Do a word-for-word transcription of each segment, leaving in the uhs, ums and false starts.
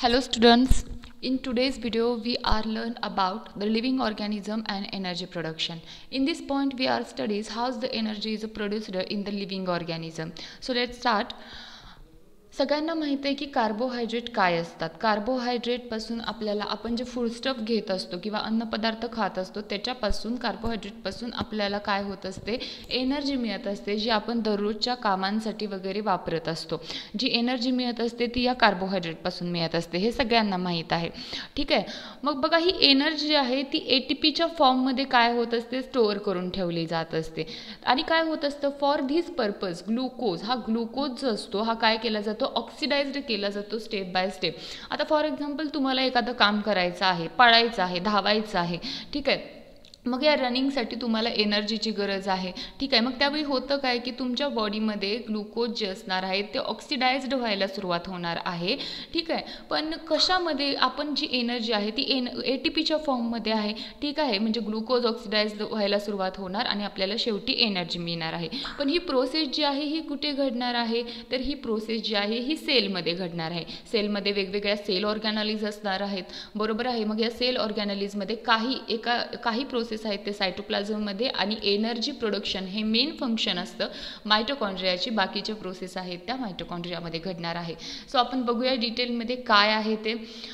Hello students, in today's video we are learn about the living organism and energy production. In this point we are studies how the energy is produced in the living organism. So let's start. सगळ्यांना माहिती आहे की carbohydrate काय असतात. कार्बोहायड्रेटपासून आपल्याला आपण जे फूडस्टफ घेत असतो किंवा अन्नपदार्थ खात असतो त्याच्यापासून कार्बोहायड्रेटपासून आपल्याला काय होत असते, एनर्जी मिळत असते जी आपण दररोजच्या कामांसाठी वगैरे वापरत असतो. जी एनर्जी मिळत असते ती या कार्बोहायड्रेटपासून मिळत असते, हे सगळ्यांना माहीत आहे. ठीक आहे. मग बघा ही एनर्जी आहे ती एटीपीच्या फॉर्ममध्ये काय होत असते, स्टोअर करून ठेवली जात असते. आणि काय होत असतं, फॉर धिस पर्पज ग्लुकोज हा ग्लुकोज जो असतो हा काय केला जातो, ऑक्सिडाइज्ड केला जातो स्टेप बाय स्टेप. आता फॉर एक्झाम्पल तुम्हाला एखादं काम करायचं आहे, पळायचं आहे, धावायचं आहे. ठीक आहे. मग या रनिंगसाठी तुम्हाला एनर्जीची गरज आहे. ठीक आहे. मग त्यावेळी होतं काय की तुमच्या बॉडीमध्ये ग्लुकोज जे असणार आहे ते ऑक्सिडाइज्ड व्हायला सुरुवात होणार आहे. ठीक आहे. पण कशामध्ये, आपण जी एनर्जी आहे ती एन ए टी पीच्या फॉर्ममध्ये आहे. ठीक आहे. म्हणजे ग्लुकोज ऑक्सिडाइज्ड व्हायला सुरुवात होणार आणि आपल्याला शेवटी एनर्जी मिळणार आहे. पण ही प्रोसेस जी आहे ही कुठे घडणार आहे, तर ही प्रोसेस जी आहे ही सेलमध्ये घडणार आहे. सेलमध्ये वेगवेगळ्या सेल ऑर्गॅनॅलिज असणार आहेत. बरोबर आहे. मग या सेल ऑर्गॅनॅलिजमध्ये काही एका काही प्रोसेस आहेत ते सायटोप्लाझममध्ये आणि एनर्जी प्रोडक्शन हे मेन फंक्शन असतं मायटोकॉन्ड्रियाची. बाकीचे प्रोसेस आहेत त्या मायटोकॉन्ड्रियामध्ये घडणार आहे. सो आपण बघूया डिटेलमध्ये काय आहे ते.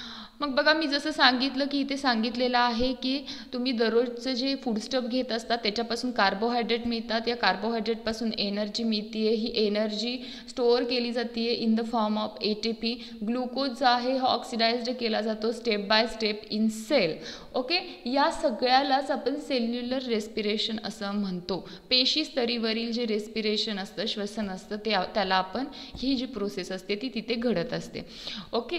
मग बघा मी जसं सांगितलं की इथे सांगितलेलं आहे की तुम्ही दररोजचं जे फूडस्टफ घेत असतात त्याच्यापासून कार्बोहायड्रेट मिळतात. या कार्बोहायड्रेटपासून एनर्जी मिळते. ही एनर्जी स्टोअर केली जाते in the form of A T P. Glucose जो आहे हा ऑक्सिडाइज्ड केला जातो step by step in cell. Okay. या सगळ्यालाच आपण सेल्युलर रेस्पिरेशन असं म्हणतो. पेशी स्तरीवरील जे रेस्पिरेशन असतं, श्वसन असतं, ते त्याला आपण ही जी प्रोसेस असते ती तिथे घडत असते. ओके.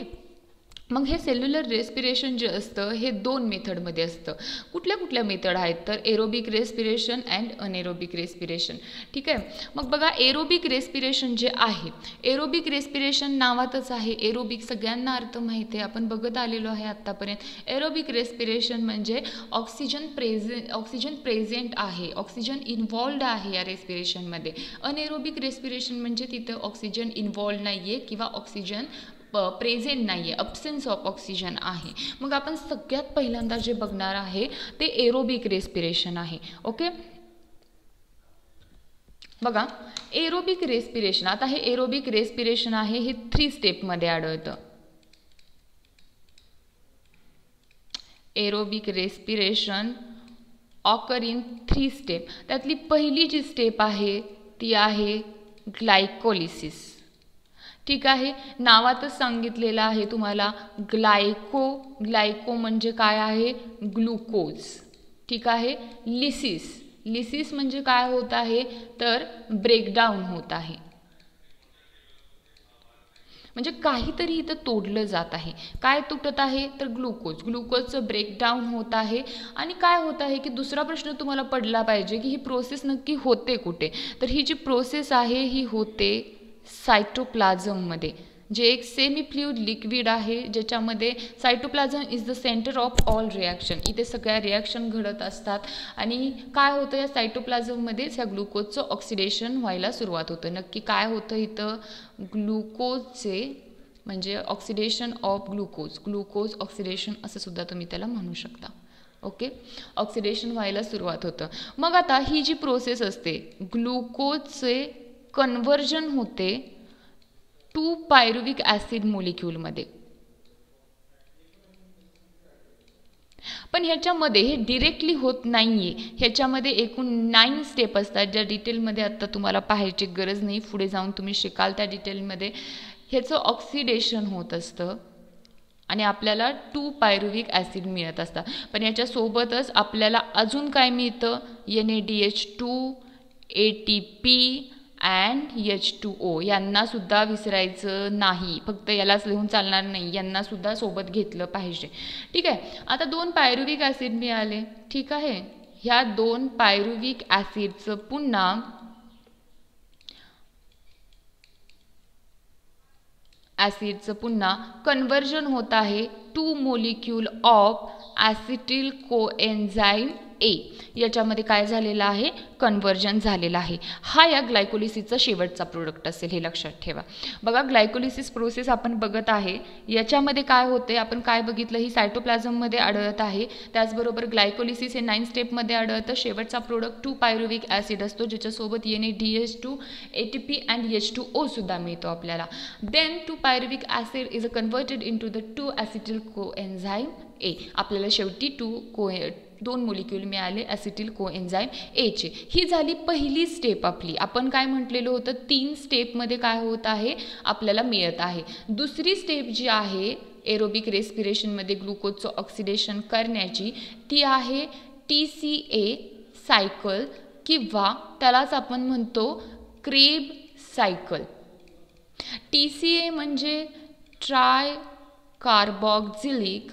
मग हे सेल्युलर रेस्पिरेशन जे असतं हे दोन मेथडमध्ये असतं. कुठल्या कुठल्या मेथड आहेत, तर aerobic respiration and anaerobic respiration. ठीक आहे. मग बघा एरोबिक रेस्पिरेशन जे आहे, एरोबिक रेस्पिरेशन नावातच आहे. एरोबिक सगळ्यांना अर्थ माहिती आहे, आपण बघत आलेलो आहे आत्तापर्यंत. एरोबिक रेस्पिरेशन म्हणजे ऑक्सिजन प्रेझेंट ऑक्सिजन प्रेझेंट आहे, ऑक्सिजन इन्व्हॉल्ड आहे या रेस्पिरेशनमध्ये. अनएरोबिक रेस्पिरेशन म्हणजे तिथं ऑक्सिजन इन्व्हॉल्ड नाही आहे किंवा ऑक्सिजन प्रेझेंट नाही आहे, अब्सेन्स ऑफ ऑक्सिजन आहे. मग आपण सगळ्यात पहिल्यांदा जे बघणार आहे ते एरोबिक रेस्पिरेशन आहे. ओके. बघा एरोबिक रेस्पिरेशन, आता हे एरोबिक रेस्पिरेशन आहे हे थ्री स्टेपमध्ये आढळतं. Aerobic respiration occur in three step. त्यातली पहिली जी स्टेप आहे ती आहे ग्लायकोलिसिस. ठीक आहे. नावातच सांगितलेलं आहे तुम्हाला ग्लायको. ग्लायको म्हणजे काय आहे, ग्लुकोज. ठीक आहे. लिसिस, लिसिस म्हणजे काय होत आहे, तर ब्रेकडाऊन होत आहे. म्हणजे काहीतरी इथं तोडलं जात आहे. काय तुटत आहे, तर ग्लुकोज. ग्लुकोजचं ब्रेकडाऊन होत आहे. आणि काय होत आहे की दुसरा प्रश्न तुम्हाला पडला पाहिजे की ही प्रोसेस नक्की होते कुठे, तर ही जी प्रोसेस आहे ही होते सायटोप्लाझममध्ये, जे एक सेमी फ्लुइड लिक्विड आहे ज्याच्यामध्ये cytoplasm is the centre of all reaction. इथे सगळ्या रिॲक्शन घडत असतात. आणि काय होतं या सायटोप्लाझममध्येच ह्या ग्लुकोजचं ऑक्सिडेशन व्हायला सुरुवात होतं. नक्की काय होतं इथं, ग्लुकोजचे म्हणजे oxidation of glucose, glucose oxidation असं सुद्धा तुम्ही त्याला म्हणू शकता. ओके. ऑक्सिडेशन व्हायला सुरुवात होतं. मग आता ही जी प्रोसेस असते, ग्लुकोजचे कन्व्हर्जन होते टू पायरुविक ॲसिड मोलिक्यूलमध्ये. पण ह्याच्यामध्ये हे डिरेक्टली होत नाहीये. ह्याच्यामध्ये एकूण नाईन स्टेप असतात ज्या डिटेलमध्ये आत्ता तुम्हाला पाहायची गरज नाही, पुढे जाऊन तुम्ही शिकाल त्या डिटेलमध्ये. ह्याचं ऑक्सिडेशन होत असतं आणि आपल्याला टू पायरुविक ॲसिड मिळत असतात. पण याच्यासोबतच आपल्याला अजून काय मिळतं, N A D H two, A T P and H two O. यांना सुद्धा विसरायचं नाही, फक्त यालाच लिहून चालणार नाही, यांना सुद्धा सोबत घेतलं पाहिजे. ठीक आहे. आता दोन पायरुविक ॲसिड मिळाले. ठीक आहे. ह्या दोन पायरुविक ॲसिडचं पुन्हा ॲसिडचं पुन्हा कन्व्हर्जन होत आहे to molecule of acetyl coenzyme A याच्यामध्ये काय झालेलं आहे, कन्व्हर्जन झालेलं आहे. हा या ग्लायकोलिसिसचा शेवटचा प्रोडक्ट असेल, हे लक्षात ठेवा. बघा ग्लायकोलिसिस प्रोसेस आपण बघत आहे, याच्यामध्ये काय होते आपण काय बघितलं, ही सायटोप्लाझममध्ये आढळत आहे. त्याचबरोबर ग्लायकोलिसिस हे नाईन स्टेपमध्ये आढळतं. शेवटचा प्रोडक्ट टू पायरुविक ॲसिड असतो, ज्याच्यासोबत N A D H two A T P and H two O सुद्धा मिळतो आपल्याला. Then two pyruvic acid is a converted into the two acetyl coenzyme A. आपल्याला शेवटी टू को दोन मोलिक्यूल मिळाले ॲसिटिल कोएन्झाईम एचे. ही झाली पहिली स्टेप आपली. आपण काय म्हटलेलं होतं, तीन स्टेपमध्ये काय होत आहे आपल्याला मिळत आहे. दुसरी स्टेप जी आहे एरोबिक रेस्पिरेशनमध्ये ग्लुकोजचं ऑक्सिडेशन करण्याची, ती आहे टी सी ए सायकल किंवा त्यालाच आपण म्हणतो Kreb cycle. T C A म्हणजे tri carboxylic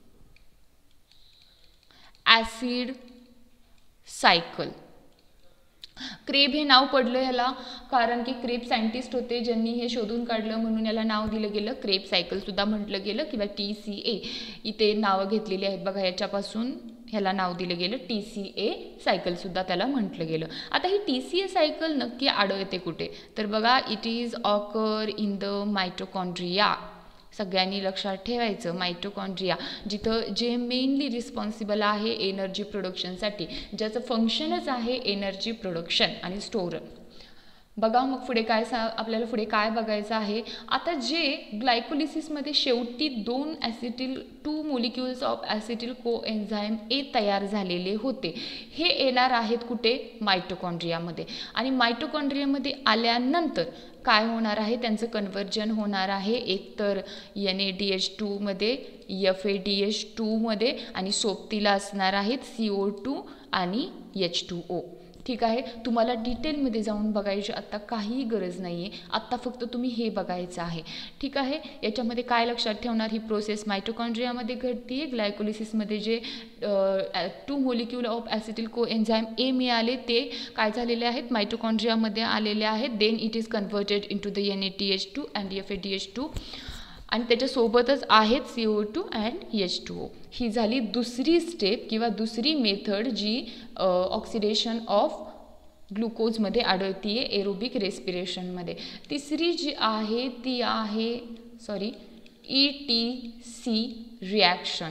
acid cycle. Kreb हे नाव पडलं ह्याला कारण की क्रेब सायंटिस्ट होते ज्यांनी हे शोधून काढलं, म्हणून याला नाव दिलं गेलं. क्रेब सायकल सुद्धा म्हटलं गेलं किंवा टी सी ए इथे नावं घेतलेली आहेत बघा, याच्यापासून ह्याला नाव दिलं गेलं. टी सी ए सायकल सुद्धा त्याला म्हटलं गेलं. आता ही टी सी ए सायकल नक्की आढळते कुठे, तर बघा it is occur in the mitochondria. सगळ्यांनी लक्षात ठेवायचं, मायटोकॉन्ड्रिया जिथं जे मेनली रिस्पॉन्सिबल आहे एनर्जी प्रोडक्शनसाठी, ज्याचं फंक्शनच आहे एनर्जी प्रोडक्शन आणि स्टोर. बघा मग पुढे काय सा आपल्याला पुढे काय बघायचं आहे. आता जे ग्लायकोलिसिसमध्ये शेवटी दोन acetyl two molecules of acetyl coenzyme A तयार झालेले होते, हे येणार आहेत कुठे, मायटोकॉन्ड्रियामध्ये. आणि मायटोकॉन्ड्रियामध्ये आल्यानंतर काय होणार आहे, त्यांचं कन्व्हर्जन होणार आहे एकतर एन ए डी एच टूमध्ये, एफ ए डी एच टूमध्ये आणि सोबतीला असणार आहेत सी ओ टू आणि एच टू ओ. ठीक आहे. तुम्हाला डिटेलमध्ये जाऊन बघायची आत्ता काही गरज नाही आहे, आत्ता फक्त तुम्ही हे बघायचं आहे. ठीक आहे. याच्यामध्ये काय लक्षात ठेवणार, ही प्रोसेस मायटोकॉन्ड्रियामध्ये घडते. ग्लायकोलिसिसमध्ये जे two molecule of acetyl coenzyme A मिळाले ते काय झालेले आहेत, मायटोकॉन्ड्रियामध्ये आलेले आहेत. Then it is converted into the N A T H two and F A D H two आणि त्याच्यासोबतच आहेत C O two and H two O. ही झाली दुसरी स्टेप किंवा दुसरी मेथड जी ऑक्सिडेशन ऑफ ग्लुकोजमध्ये आढळती आहे एरोबिक रेस्पिरेशनमध्ये. तिसरी जी आहे ती आहे sorry E T C reaction.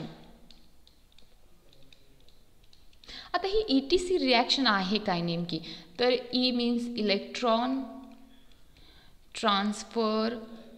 आता ही ई टी सी रिॲक्शन आहे काय नेमकी, तर E means electron transfer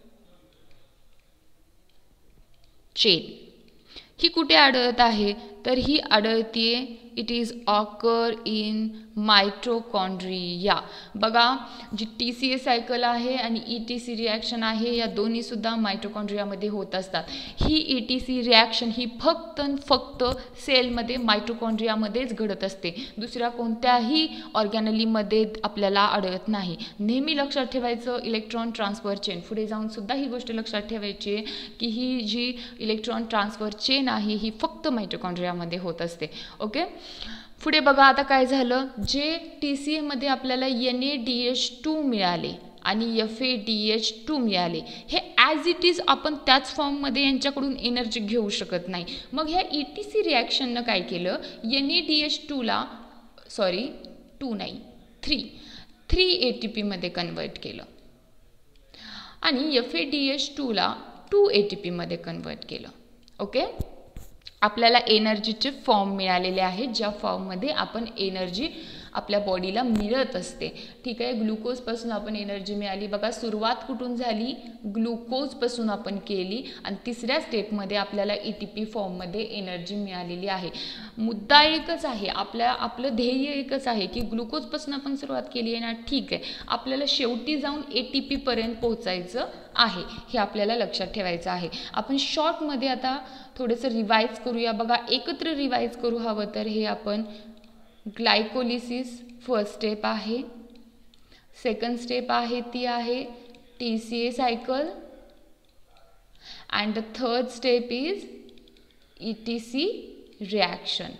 chain. ही कुठे आढळत आहे, तर ही आढळतीये it is occur in mitochondria. बघा जी टी सी ए सायकल आहे आणि ई टी सी रिॲक्शन आहे, या दोन्हीसुद्धा मायटोकॉन्ड्रियामध्ये होत असतात. ही ई टी सी रिॲक्शन ही फक्त फक्त सेलमध्ये मायटोकॉन्ड्रियामध्येच घडत असते, दुसऱ्या कोणत्याही ऑर्गॅनलीमध्ये आपल्याला आढळत नाही. नेहमी लक्षात ठेवायचं इलेक्ट्रॉन ट्रान्सफर चेन. पुढे जाऊन सुद्धा ही गोष्ट लक्षात ठेवायची आहे की ही जी इलेक्ट्रॉन ट्रान्सफर चेन आहे ही फक्त मायटोकॉन्ड्रियामध्ये होत असते. ओके. पुढे बघा आता काय झालं, जे टी सी एमध्ये आपल्याला N A D H two मिळाले आणि F A D H two मिळाले, हे ॲज इट इज आपण त्याच फॉर्ममध्ये यांच्याकडून एनर्जी घेऊ शकत नाही. मग ह्या ई टी सी रिॲक्शननं काय केलं, एन ए डी एच टूला सॉरी टू नाही थ्री थ्री ए टी पीमध्ये कन्वर्ट केलं आणि एफ ए डी एच टूला टू ए टी पीमध्ये कन्वर्ट केलं. ओके. आपल्याला एनर्जीचे फॉर्म मिळालेले आहेत, ज्या फॉर्ममध्ये आपण एनर्जी आपल्या बॉडीला मिळत असते. ठीक आहे. ग्लुकोजपासून आपण एनर्जी मिळाली. बघा सुरुवात कुठून झाली, ग्लुकोजपासून आपण केली आणि तिसऱ्या स्टेपमध्ये आपल्याला ए टी पी फॉर्ममध्ये एनर्जी मिळालेली आहे. मुद्दा एकच आहे, आपल्या आपलं ध्येय एकच आहे की ग्लुकोजपासून आपण सुरुवात केली आहे ना, ठीक आहे, आपल्याला शेवटी जाऊन ए टी पीपर्यंत पोहोचायचं आहे, हे आपल्याला लक्षात ठेवायचं आहे. आपण शॉर्टमध्ये आता थोडंसं रिवाईज करूया. बघा एकत्र रिवाईज करू हवं तर हे आपण ग्लायकोलिसिस फर्स्ट स्टेप आहे, सेकंड स्टेप आहे ती आहे T C A cycle and the third step is E T C reaction.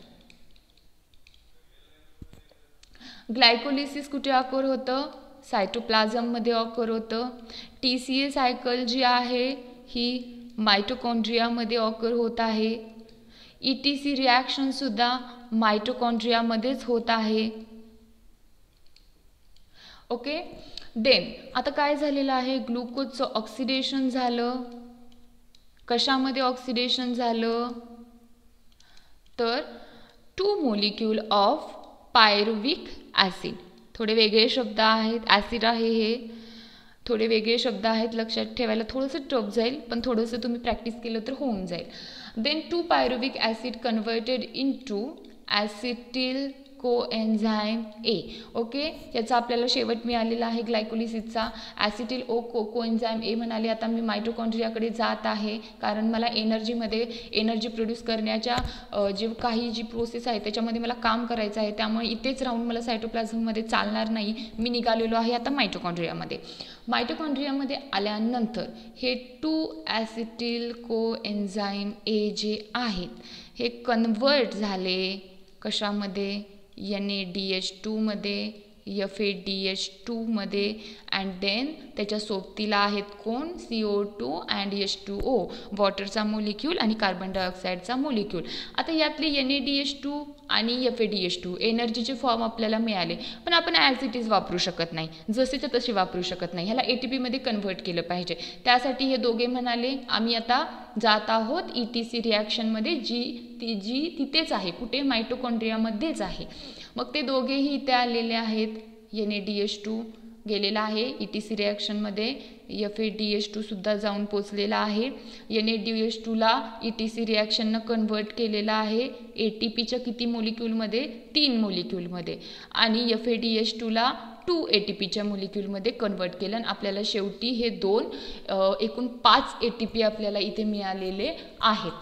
Glycolysis कुठे ऑकर होतं, सायटोप्लाझममध्ये ऑकर होतं. टी सी ए सायकल जी आहे ही मायटोकॉन्ड्रियामध्ये ऑकर होत आहे. ई टी सी रिॲक्शनसुद्धा मायटोकॉन्ड्रियामध्येच होत आहे. ओके. देन आता काय झालेलं आहे, ग्लुकोजचं ऑक्सिडेशन झालं. कशामध्ये ऑक्सिडेशन झालं, तर two molecule of pyruvic acid. थोडे वेगळे शब्द आहेत, ॲसिड आहे हे, थोडे वेगळे शब्द आहेत, लक्षात ठेवायला थोडंसं टफ जाईल, पण थोडंसं तुम्ही प्रॅक्टिस केलं तर होऊन जाईल. Then two pyruvic acid converted into acetyl coenzyme A. Okay, याचा आपल्याला शेवट मिळालेला आहे ग्लायकोलिसिसचा. ॲसिटिल ओ को कोएन्झाईम ए म्हणाले. आता मी मायटोकॉन्ड्रियाकडे जात आहे, कारण मला एनर्जीमध्ये एनर्जी प्रोड्यूस करण्याच्या जे काही जी प्रोसेस आहे त्याच्यामध्ये मला काम करायचं आहे, त्यामुळे इथेच राहून मला सायटोप्लाझममध्ये चालणार नाही. मी निघालेलो आहे आता मायटोकॉन्ड्रियामध्ये. मायटोकॉन्ड्रियामध्ये आल्यानंतर हे टू ॲसिटिल कोएन्झाईम ए जे आहेत हे कन्वर्ट झाले कशामध्ये, एन ए डी एच टूमध्ये, एफ ए डी एच टूमध्ये, अँड देन त्याच्या सोबतीला आहेत कोण, C O two and H two O, वॉटरचा मोलिक्यूल आणि कार्बन डायऑक्साईडचा मोलिक्यूल. आता यातले N A D H two आणि F A D H two एनर्जीचे फॉर्म आपल्याला मिळाले, पण आपण ॲज इट इज वापरू शकत नाही, जसेच्या तसे वापरू शकत नाही. ह्याला ए टी पीमध्ये कन्वर्ट केलं पाहिजे. त्यासाठी हे दोघे म्हणाले आम्ही आता जात आहोत ई टी सी रिॲक्शनमध्ये, जी ती जी तिथेच आहे, कुठे, मायटोकॉन्ड्रियामध्येच आहे. मग ते दोघेही इथे आलेले आहेत. N A D H two गेलेला आहे ई टी सी रिॲक्शनमध्ये, एफ ए डी एच टूसुद्धा जाऊन पोचलेला आहे. एन ए डी एच टूला ई टी सी रिॲक्शननं कन्वर्ट केलेलं आहे ए टी पीच्या किती मोलिक्यूलमध्ये, तीन मोलिक्यूलमध्ये, आणि एफ ए डी एच टूला टू ए टी पीच्या मोलिक्यूलमध्ये कन्वर्ट केलं. आणि आपल्याला शेवटी हे दोन एकूण पाच ए टी पी आपल्याला इथे मिळालेले आहेत.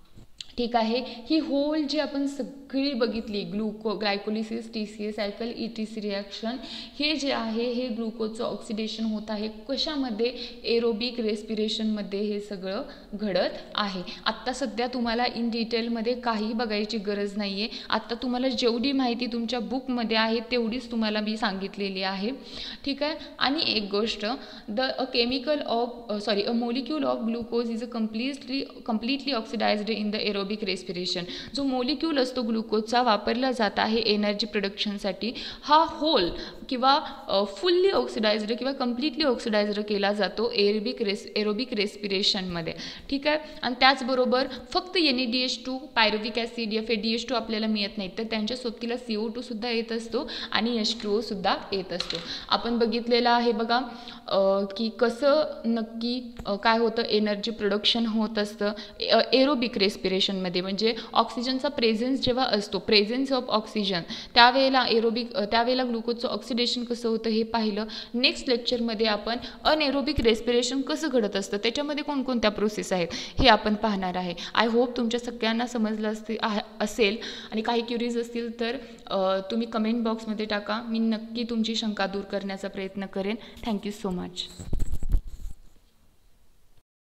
ठीक आहे. ही होल जी आपण सगळी बघितली, gluco glycolysis, T C A cycle, E T C reaction, हे जे आहे हे ग्लुकोजचं ऑक्सिडेशन होत आहे कशामध्ये, एरोबिक रेस्पिरेशनमध्ये हे सगळं घडत आहे. आत्ता सध्या तुम्हाला इन डिटेलमध्ये काही बघायची गरज नाही आहे. आत्ता तुम्हाला जेवढी माहिती तुमच्या बुकमध्ये आहे तेवढीच तुम्हाला मी सांगितलेली आहे. ठीक आहे. आणि एक गोष्ट, the a chemical of sorry a molecule of glucose is a completely completely oxidised in the aerobic respiration. जो मोलिक्यूल असतो ग्लुकोजचा वापरला जात आहे एनर्जी प्रोडक्शनसाठी, हा होल किंवा फुल्ली ऑक्सिडाइज्ड किंवा कम्प्लिटली ऑक्सिडाइज्ड केला जातो एरोबिक रेस एरोबिक रेस्पिरेशनमध्ये. ठीक आहे. आणि त्याचबरोबर फक्त N A D H two, pyruvic acid, F A D H two आपल्याला मिळत नाही, तर त्यांच्या सोबतीला सी ओ टूसुद्धा येत असतो आणि एच टू ओसुद्धा येत असतो. आपण बघितलेलं आहे बघा की कसं नक्की काय होतं, एनर्जी प्रोडक्शन होत असतं एरोबिक रेस्पिरेशनमध्ये. म्हणजे ऑक्सिजनचा प्रेझेन्स जेव्हा असतो, प्रेझेन्स ऑफ ऑक्सिजन, त्यावेळेला एरोबिक त्यावेळेला ग्लुकोजचं ऑक्सिडेशन कसं होतं हे पाहिलं. नेक्स्ट लेक्चरमध्ये आपण अनएरोबिक रेस्पिरेशन कसं घडत असतं, त्याच्यामध्ये कोणकोणत्या प्रोसेस आहेत हे आपण पाहणार आहे. आय होप तुमच्या सगळ्यांना समजलं असते असेल आणि काही क्युरीज असतील तर तुम्ही कमेंट बॉक्समध्ये टाका. मी नक्की तुमची शंका दूर करण्याचा प्रयत्न करेन. Thank you so much.